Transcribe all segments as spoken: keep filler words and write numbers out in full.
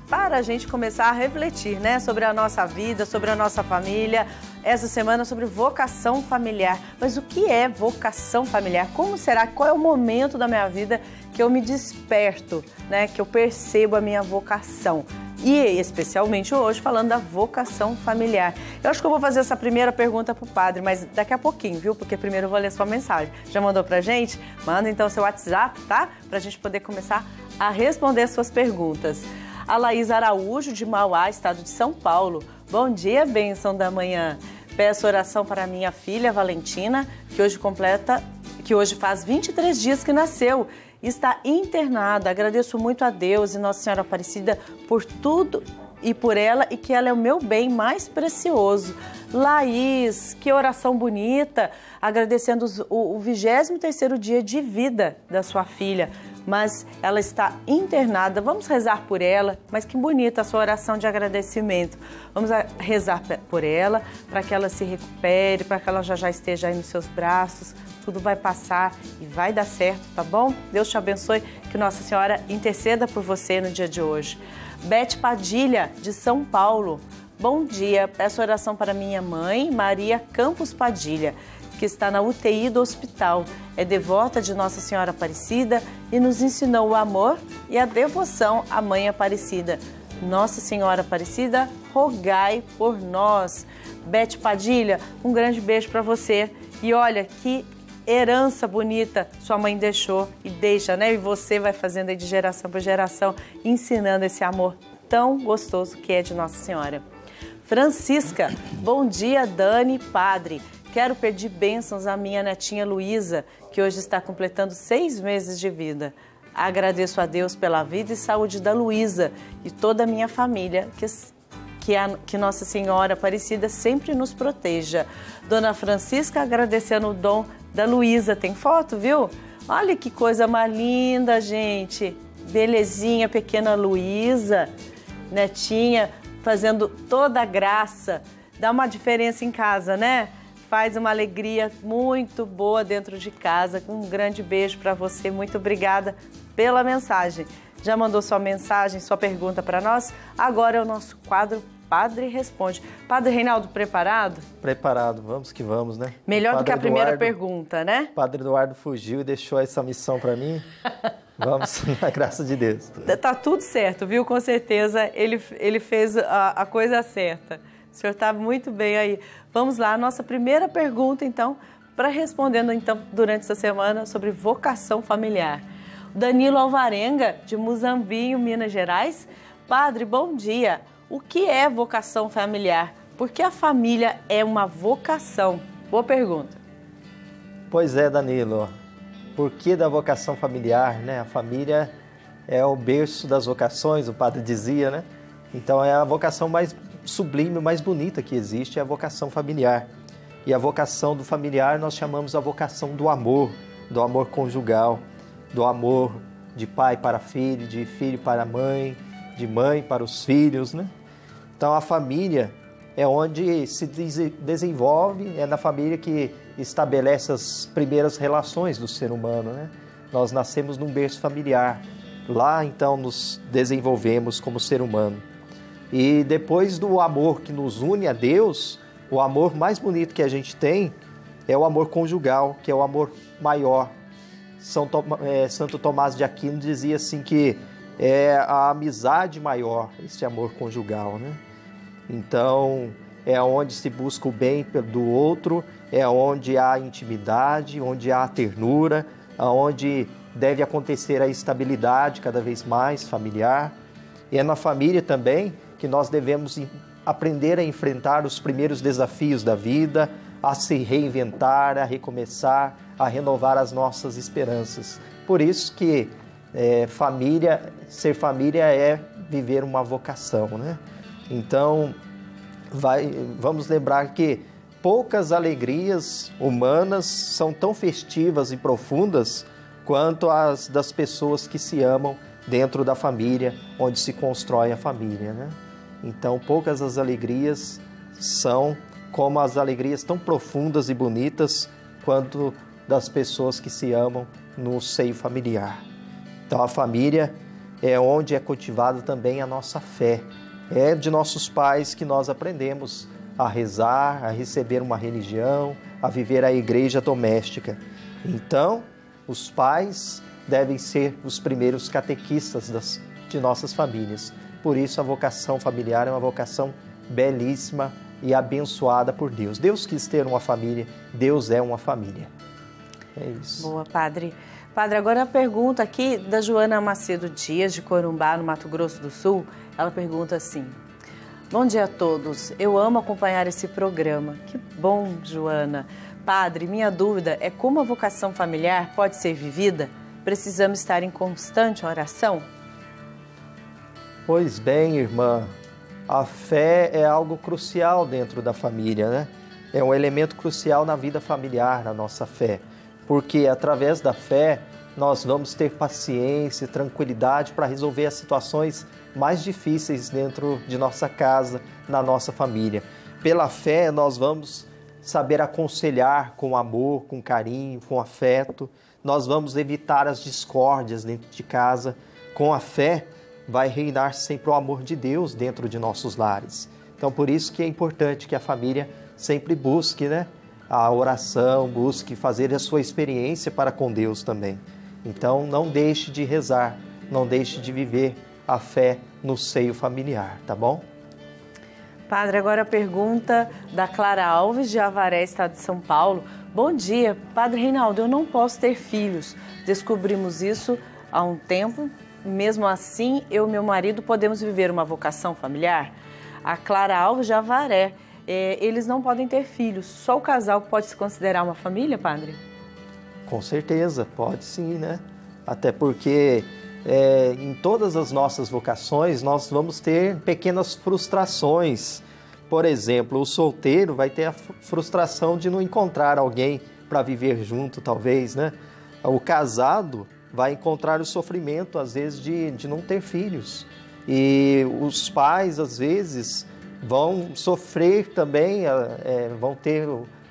para a gente começar a refletir, né, sobre a nossa vida, sobre a nossa família. Essa semana sobre vocação familiar. Mas o que é vocação familiar? Como será? Qual é o momento da minha vida que eu me desperto, né, que eu percebo a minha vocação? E especialmente hoje falando da vocação familiar. Eu acho que eu vou fazer essa primeira pergunta para o padre, mas daqui a pouquinho, viu? Porque primeiro eu vou ler sua mensagem. Já mandou pra gente? Manda então seu WhatsApp, tá? Pra gente poder começar a responder as suas perguntas. A Laís Araújo, de Mauá, estado de São Paulo. Bom dia, bênção da manhã. Peço oração para minha filha Valentina, que hoje completa, que hoje faz vinte e três dias que nasceu. Está internada. Agradeço muito a Deus e Nossa Senhora Aparecida por tudo e por ela, e que ela é o meu bem mais precioso. Laís, que oração bonita, agradecendo os, o vigésimo terceiro dia de vida da sua filha, mas ela está internada. Vamos rezar por ela, mas que bonita a sua oração de agradecimento. Vamos rezar por ela, para que ela se recupere, para que ela já já esteja aí nos seus braços. Tudo vai passar e vai dar certo, tá bom? Deus te abençoe, que Nossa Senhora interceda por você no dia de hoje. Beth Padilha, de São Paulo. Bom dia, peço oração para minha mãe, Maria Campos Padilha, que está na U T I do hospital. É devota de Nossa Senhora Aparecida e nos ensinou o amor e a devoção à Mãe Aparecida. Nossa Senhora Aparecida, rogai por nós. Beth Padilha, um grande beijo para você. E olha que herança bonita sua mãe deixou e deixa, né? E você vai fazendo aí de geração para geração, ensinando esse amor tão gostoso que é de Nossa Senhora. Francisca, bom dia, Dani, padre. Quero pedir bênçãos à minha netinha Luísa, que hoje está completando seis meses de vida. Agradeço a Deus pela vida e saúde da Luísa e toda a minha família, que Que, a, que Nossa Senhora Aparecida sempre nos proteja. Dona Francisca agradecendo o dom da Luísa. Tem foto, viu? Olha que coisa mais linda, gente. Belezinha, pequena Luísa, netinha, fazendo toda a graça. Dá uma diferença em casa, né? Faz uma alegria muito boa dentro de casa. Um grande beijo para você. Muito obrigada pela mensagem. Já mandou sua mensagem, sua pergunta para nós? Agora é o nosso quadro Padre Responde. Padre Reinaldo, preparado? Preparado, vamos que vamos, né? Melhor do que a primeira Eduardo, pergunta, né? Padre Eduardo fugiu e deixou essa missão para mim. Vamos, na graça de Deus. Tá tudo certo, viu? Com certeza ele, ele fez a, a coisa certa. O senhor está muito bem aí. Vamos lá, a nossa primeira pergunta, então, para respondendo, então, durante essa semana sobre vocação familiar. Danilo Alvarenga, de Muzambinho, Minas Gerais. Padre, bom dia. O que é vocação familiar? Por que a família é uma vocação? Boa pergunta. Pois é, Danilo. Por que da vocação familiar, né? A família é o berço das vocações, o padre dizia, né? Então é a vocação mais sublime, mais bonita que existe, é a vocação familiar. E a vocação do familiar nós chamamos a vocação do amor, do amor conjugal, do amor de pai para filho, de filho para mãe, de mãe para os filhos, né? Então a família é onde se desenvolve, é na família que estabelece as primeiras relações do ser humano, né? Nós nascemos num berço familiar, lá então nos desenvolvemos como ser humano. E depois do amor que nos une a Deus, o amor mais bonito que a gente tem é o amor conjugal, que é o amor maior. São Tom, é, Santo Tomás de Aquino dizia assim que é a amizade maior, esse amor conjugal, né? Então, é onde se busca o bem do outro, é onde há intimidade, onde há ternura, onde deve acontecer a estabilidade cada vez mais familiar. E é na família também que nós devemos aprender a enfrentar os primeiros desafios da vida, a se reinventar, a recomeçar, a renovar as nossas esperanças. Por isso que é, família, ser família é viver uma vocação, né? Então, vai, vamos lembrar que poucas alegrias humanas são tão festivas e profundas quanto as das pessoas que se amam dentro da família, onde se constrói a família, né? Então, poucas as alegrias são como as alegrias tão profundas e bonitas quanto das pessoas que se amam no seio familiar. Então, a família é onde é cultivada também a nossa fé. É de nossos pais que nós aprendemos a rezar, a receber uma religião, a viver a igreja doméstica. Então, os pais devem ser os primeiros catequistas das, de nossas famílias. Por isso, a vocação familiar é uma vocação belíssima e abençoada por Deus. Deus quis ter uma família, Deus é uma família. É isso. Boa, Padre. Padre, agora a pergunta aqui da Joana Macedo Dias, de Corumbá, no Mato Grosso do Sul. Ela pergunta assim: bom dia a todos, eu amo acompanhar esse programa. Que bom, Joana. Padre, minha dúvida é como a vocação familiar pode ser vivida? Precisamos estar em constante oração? Pois bem, irmã, a fé é algo crucial dentro da família, né? É um elemento crucial na vida familiar, na nossa fé. Porque através da fé nós vamos ter paciência e tranquilidade para resolver as situações mais difíceis dentro de nossa casa, na nossa família. Pela fé nós vamos saber aconselhar com amor, com carinho, com afeto. Nós vamos evitar as discórdias dentro de casa. Com a fé vai reinar sempre o amor de Deus dentro de nossos lares. Então por isso que é importante que a família sempre busque, né, a oração, busque fazer a sua experiência para com Deus também. Então não deixe de rezar, não deixe de viver a fé no seio familiar, tá bom? Padre, agora a pergunta da Clara Alves, de Avaré, estado de São Paulo. Bom dia, Padre Reinaldo, eu não posso ter filhos. Descobrimos isso há um tempo. Mesmo assim, eu e meu marido podemos viver uma vocação familiar? A Clara Alves, de Avaré, é, eles não podem ter filhos. Só o casal pode se considerar uma família, Padre? Com certeza, pode sim, né? Até porque é, em todas as nossas vocações nós vamos ter pequenas frustrações. Por exemplo, o solteiro vai ter a frustração de não encontrar alguém para viver junto, talvez, né? O casado vai encontrar o sofrimento, às vezes, de, de não ter filhos. E os pais, às vezes, vão sofrer também, é, vão ter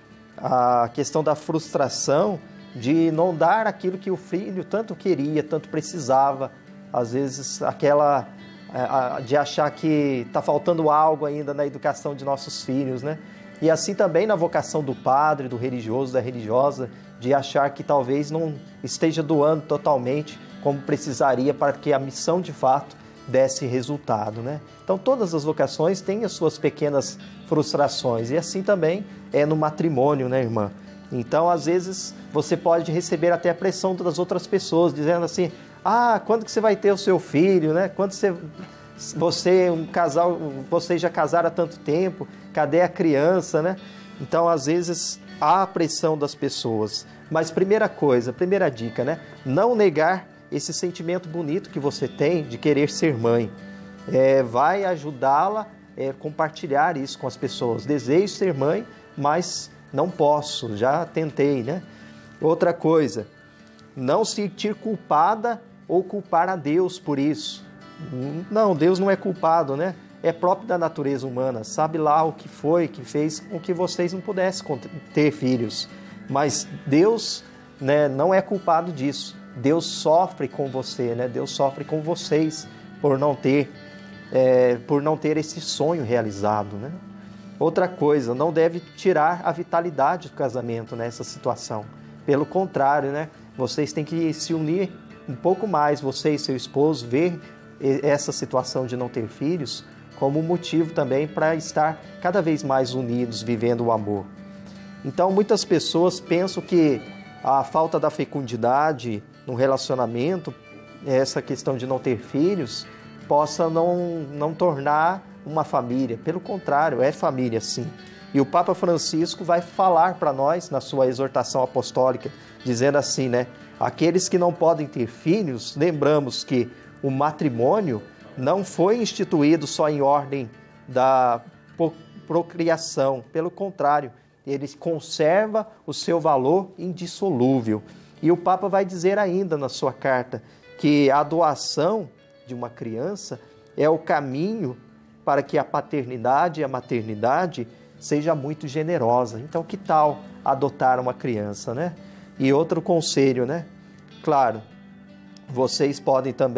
a questão da frustração de não dar aquilo que o filho tanto queria, tanto precisava. Às vezes, aquela de achar que está faltando algo ainda na educação de nossos filhos, né? E assim também na vocação do padre, do religioso, da religiosa, de achar que talvez não esteja doando totalmente como precisaria para que a missão de fato desse resultado, né? Então todas as vocações têm as suas pequenas frustrações e assim também é no matrimônio, né, irmã? Então às vezes você pode receber até a pressão das outras pessoas dizendo assim: ah, quando que você vai ter o seu filho, né? Quando você, você um casal, vocês já casaram há tanto tempo, cadê a criança, né? Então às vezes há a pressão das pessoas, mas primeira coisa, primeira dica, né? Não negar esse sentimento bonito que você tem de querer ser mãe. É, vai ajudá-la a é, compartilhar isso com as pessoas. Desejo ser mãe, mas não posso, já tentei, né? Outra coisa, não se sentir culpada ou culpar a Deus por isso. Não, Deus não é culpado, né? É próprio da natureza humana. Sabe lá o que foi que fez com que vocês não pudessem ter filhos. Mas Deus, né, não é culpado disso. Deus sofre com você, né? Deus sofre com vocês por não ter, é, por não ter esse sonho realizado, né? Outra coisa, não deve tirar a vitalidade do casamento nessa situação. Pelo contrário, né? Vocês têm que se unir um pouco mais, você e seu esposo, ver essa situação de não ter filhos como um motivo também para estar cada vez mais unidos, vivendo o amor. Então, muitas pessoas pensam que a falta da fecundidade no relacionamento, essa questão de não ter filhos, possa não, não tornar uma família. Pelo contrário, é família sim. E o Papa Francisco vai falar para nós, na sua exortação apostólica, dizendo assim, né? Aqueles que não podem ter filhos, lembramos que o matrimônio não foi instituído só em ordem da procriação. Pelo contrário, ele conserva o seu valor indissolúvel. E o Papa vai dizer ainda na sua carta que a doação de uma criança é o caminho para que a paternidade e a maternidade seja muito generosa. Então, que tal adotar uma criança, né? E outro conselho, né? Claro, vocês podem também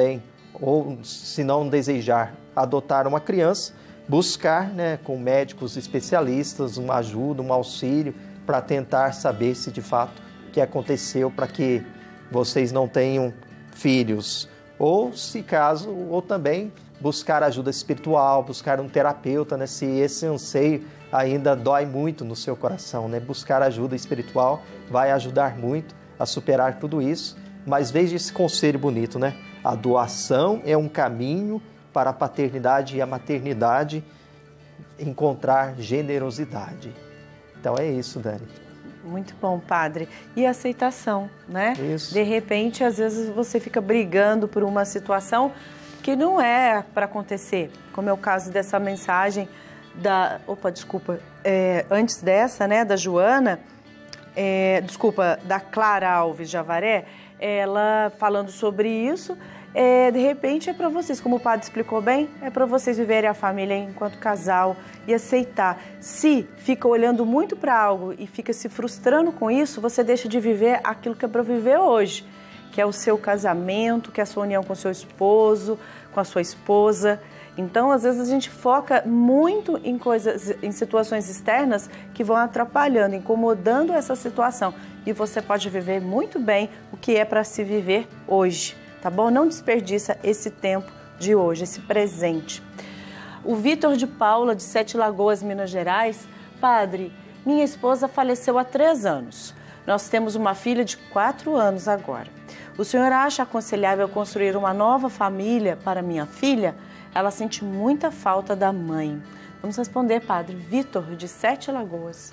ou se não desejar adotar uma criança, buscar, né, com médicos especialistas uma ajuda, um auxílio para tentar saber se de fato o que aconteceu para que vocês não tenham filhos. Ou se caso, ou também buscar ajuda espiritual, buscar um terapeuta, né, se esse anseio ainda dói muito no seu coração, né? Buscar ajuda espiritual vai ajudar muito a superar tudo isso. Mas veja esse conselho bonito, né? A doação é um caminho para a paternidade e a maternidade encontrar generosidade. Então é isso, Dani. Muito bom, padre. E aceitação, né? Isso. De repente, às vezes você fica brigando por uma situação que não é para acontecer, como é o caso dessa mensagem da... Opa, desculpa. É, antes dessa, né, da Joana, é, desculpa, da Clara Alves Javaré, ela falando sobre isso, é, de repente é para vocês, como o padre explicou bem, é para vocês viverem a família enquanto casal e aceitar. Se fica olhando muito para algo e fica se frustrando com isso, você deixa de viver aquilo que é para viver hoje, que é o seu casamento, que é a sua união com o seu esposo, com a sua esposa. Então, às vezes a gente foca muito em coisas, em situações externas que vão atrapalhando, incomodando essa situação. E você pode viver muito bem o que é para se viver hoje, tá bom? Não desperdiça esse tempo de hoje, esse presente. O Vitor de Paula, de Sete Lagoas, Minas Gerais. Padre, minha esposa faleceu há três anos. Nós temos uma filha de quatro anos agora. O senhor acha aconselhável construir uma nova família para minha filha? Ela sente muita falta da mãe. Vamos responder, padre. Vitor, de Sete Lagoas.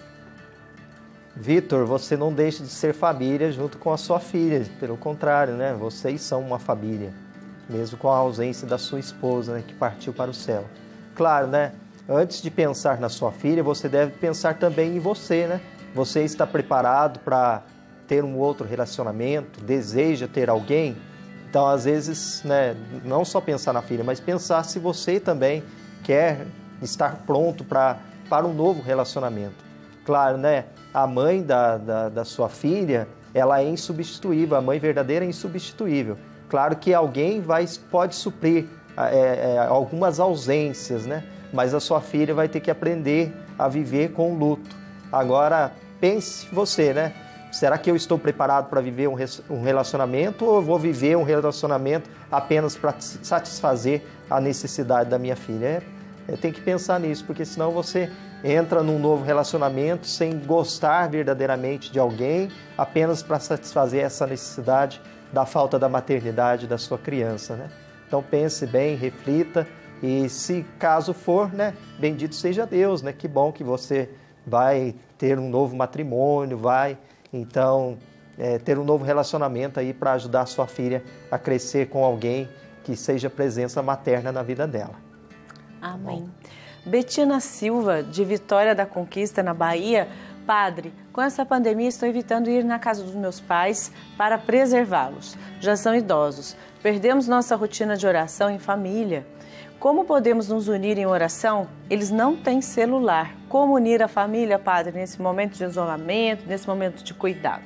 Vitor, você não deixa de ser família junto com a sua filha. Pelo contrário, né? Vocês são uma família, mesmo com a ausência da sua esposa, né, que partiu para o céu. Claro, né? Antes de pensar na sua filha, você deve pensar também em você, né? Você está preparado para ter um outro relacionamento? Deseja ter alguém? Então, às vezes, né, não só pensar na filha, mas pensar se você também quer estar pronto pra, para um novo relacionamento. Claro, né, a mãe da, da, da sua filha, ela é insubstituível, a mãe verdadeira é insubstituível. Claro que alguém vai, pode suprir é, é, algumas ausências, né, mas a sua filha vai ter que aprender a viver com o luto. Agora, pense você, né? Será que eu estou preparado para viver um relacionamento ou eu vou viver um relacionamento apenas para satisfazer a necessidade da minha filha? É, é, tem que pensar nisso, porque senão você entra num novo relacionamento sem gostar verdadeiramente de alguém, apenas para satisfazer essa necessidade da falta da maternidade da sua criança, né? Então pense bem, reflita e se caso for, né, bendito seja Deus, né? Que bom que você vai ter um novo matrimônio, vai... Então, é, ter um novo relacionamento aí para ajudar a sua filha a crescer com alguém que seja presença materna na vida dela. Amém. Bom. Betina Silva, de Vitória da Conquista, na Bahia. Padre, com essa pandemia estou evitando ir na casa dos meus pais para preservá-los. Já são idosos. Perdemos nossa rotina de oração em família. Como podemos nos unir em oração? Eles não têm celular. Como unir a família, padre, nesse momento de isolamento, nesse momento de cuidado?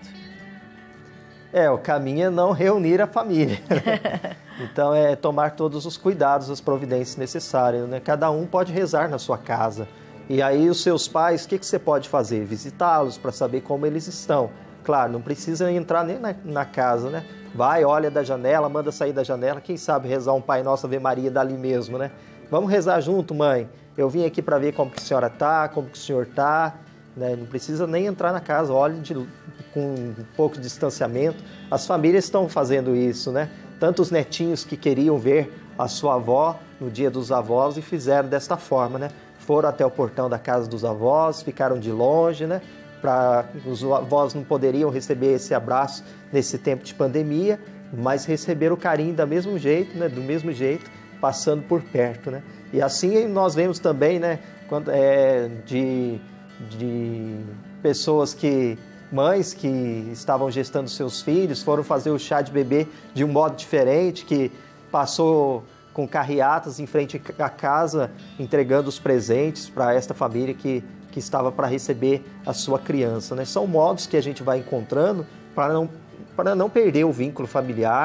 É, o caminho é não reunir a família. Então, é tomar todos os cuidados, as providências necessárias, né? Cada um pode rezar na sua casa. E aí, os seus pais, o que, que você pode fazer? Visitá-los para saber como eles estão. Claro, não precisa entrar nem na, na casa, né? Vai, olha da janela, manda sair da janela. Quem sabe rezar um Pai Nosso, Ave Maria dali mesmo, né? Vamos rezar junto, mãe. Eu vim aqui para ver como que a senhora está, como que o senhor está. Né? Não precisa nem entrar na casa, olhe de, com um pouco de distanciamento. As famílias estão fazendo isso, né? Tantos netinhos que queriam ver a sua avó no dia dos avós e fizeram desta forma, né? Foram até o portão da casa dos avós, ficaram de longe, né? Pra, os avós não poderiam receber esse abraço nesse tempo de pandemia, mas receberam o carinho do mesmo jeito, né? Do mesmo jeito, passando por perto, né? E assim nós vemos também, né? Quando, é, de, de pessoas que, mães que estavam gestando seus filhos, foram fazer o chá de bebê de um modo diferente, que passou com carreatas em frente à casa, entregando os presentes para esta família que que estava para receber a sua criança, né? São modos que a gente vai encontrando para não, para não perder o vínculo familiar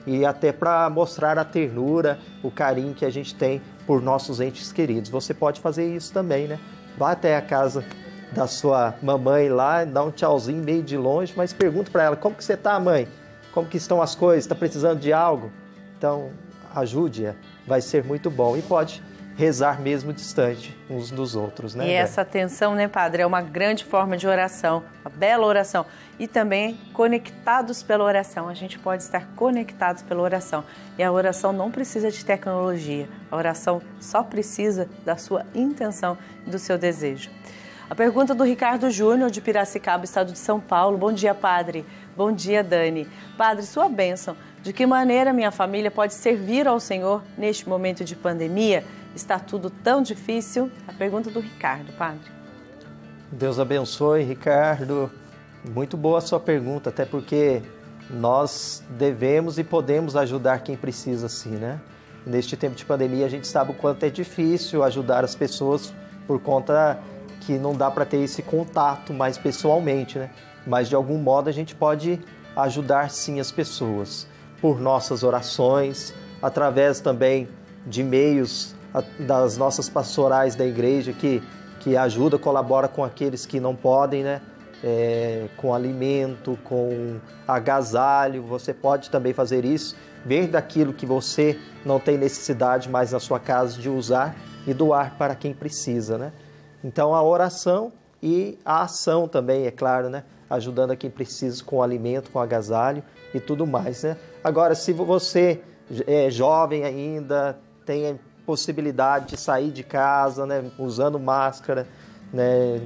e até para mostrar a ternura, o carinho que a gente tem por nossos entes queridos. Você pode fazer isso também, né? Vá até a casa da sua mamãe lá, dá um tchauzinho meio de longe, mas pergunta para ela: como que você está, mãe? Como que estão as coisas? Está precisando de algo? Então, ajude-a, vai ser muito bom. E pode rezar mesmo distante uns dos outros, né? E essa atenção, né, Padre, é uma grande forma de oração, uma bela oração. E também conectados pela oração, a gente pode estar conectados pela oração. E a oração não precisa de tecnologia, a oração só precisa da sua intenção e do seu desejo. A pergunta do Ricardo Júnior, de Piracicaba, estado de São Paulo. Bom dia, Padre. Bom dia, Dani. Padre, sua bênção. De que maneira minha família pode servir ao Senhor neste momento de pandemia? Está tudo tão difícil? A pergunta do Ricardo, Padre. Deus abençoe, Ricardo. Muito boa a sua pergunta, até porque nós devemos e podemos ajudar quem precisa, sim, né? Neste tempo de pandemia, a gente sabe o quanto é difícil ajudar as pessoas por conta que não dá para ter esse contato mais pessoalmente, né? Mas, de algum modo, a gente pode ajudar, sim, as pessoas por nossas orações, através também de meios das nossas pastorais da igreja que, que ajuda, colabora com aqueles que não podem, né? É, com alimento, com agasalho. Você pode também fazer isso, ver daquilo que você não tem necessidade mais na sua casa de usar e doar para quem precisa, né? Então, a oração e a ação também, é claro, né? Ajudando a quem precisa com alimento, com agasalho e tudo mais, né? Agora, se você é jovem ainda, tem a possibilidade de sair de casa, né? Usando máscara, né?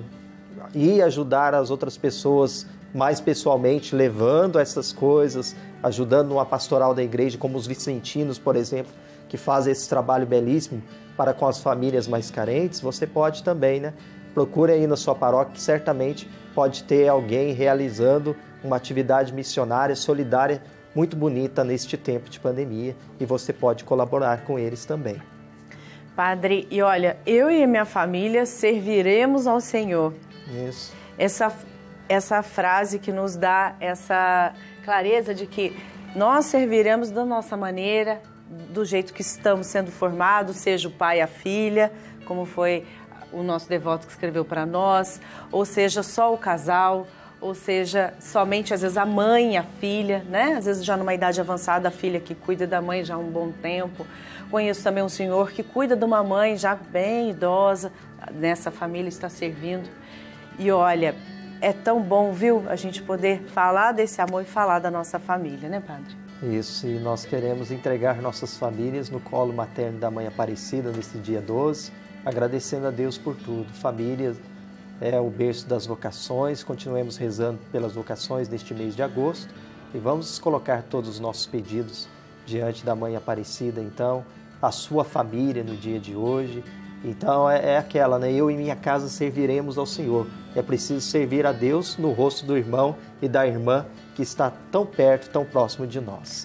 E ajudar as outras pessoas mais pessoalmente, levando essas coisas, ajudando numa pastoral da igreja, como os vicentinos, por exemplo, que fazem esse trabalho belíssimo para com as famílias mais carentes, você pode também, né? Procure aí na sua paróquia, que certamente pode ter alguém realizando uma atividade missionária, solidária, muito bonita neste tempo de pandemia, e você pode colaborar com eles também. Padre, e olha, eu e minha família serviremos ao Senhor. Isso. Essa, essa frase que nos dá essa clareza de que nós serviremos da nossa maneira, do jeito que estamos sendo formados, seja o pai e a filha, como foi o nosso devoto que escreveu para nós, ou seja, só o casal, ou seja, somente às vezes a mãe e a filha, né? Às vezes já numa idade avançada, a filha que cuida da mãe já há um bom tempo. Conheço também um senhor que cuida de uma mãe já bem idosa, nessa família está servindo. E olha, é tão bom, viu, a gente poder falar desse amor e falar da nossa família, né, Padre? Isso, e nós queremos entregar nossas famílias no colo materno da Mãe Aparecida nesse dia doze, agradecendo a Deus por tudo. Família é o berço das vocações, continuemos rezando pelas vocações neste mês de agosto e vamos colocar todos os nossos pedidos diante da Mãe Aparecida, então, a sua família no dia de hoje. Então é, é aquela, né? Eu e minha casa serviremos ao Senhor. É preciso servir a Deus no rosto do irmão e da irmã que está tão perto, tão próximo de nós.